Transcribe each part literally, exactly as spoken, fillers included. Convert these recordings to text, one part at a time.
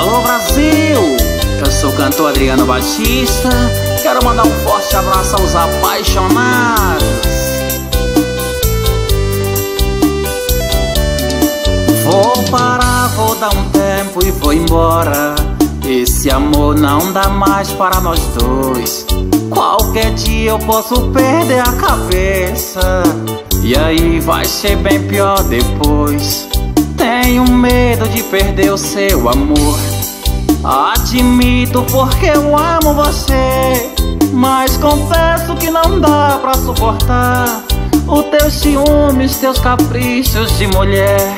Alô Brasil, eu sou o cantor Adriano Batista. Quero mandar um forte abraço aos apaixonados. Vou parar, vou dar um tempo e vou embora. Esse amor não dá mais para nós dois. Qualquer dia eu posso perder a cabeça, e aí vai ser bem pior depois. Tenho medo de perder o seu amor. Admito porque eu amo você, mas confesso que não dá pra suportar os teus ciúmes, teus caprichos de mulher.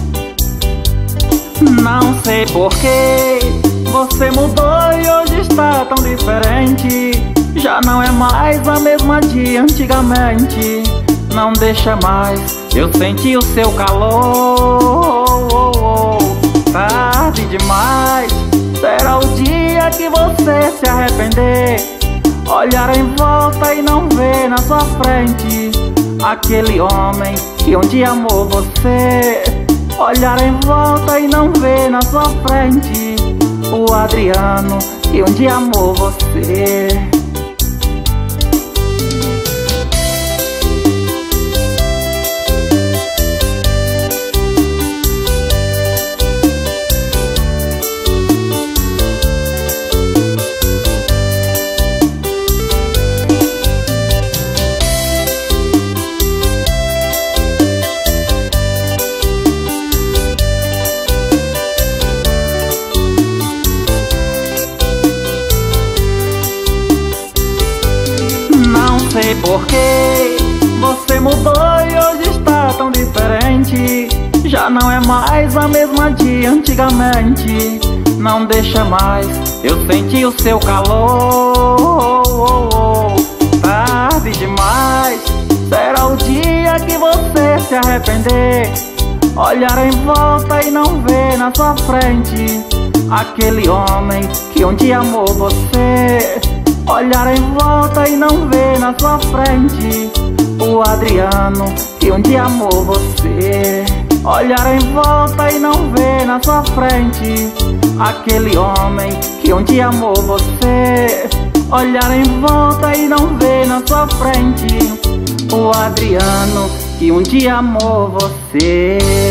Não sei porquê você mudou e hoje está tão diferente. Já não é mais a mesma de antigamente. Não deixa mais eu sentir o seu calor. Tarde demais, será o dia que você se arrepender. Olhar em volta e não ver na sua frente aquele homem que um dia amou você. Olhar em volta e não ver na sua frente o Adriano que um dia amou você. Não sei porquê você mudou e hoje está tão diferente. Já não é mais a mesma de antigamente. Não deixa mais eu sentir o seu calor. Tarde demais, será o dia que você se arrepender. Olhar em volta e não ver na sua frente aquele homem que um dia amou você. Olhar em volta e não ver na sua frente o Adriano que um dia amou você. Olhar em volta e não ver na sua frente aquele homem que um dia amou você. Olhar em volta e não ver na sua frente o Adriano que um dia amou você.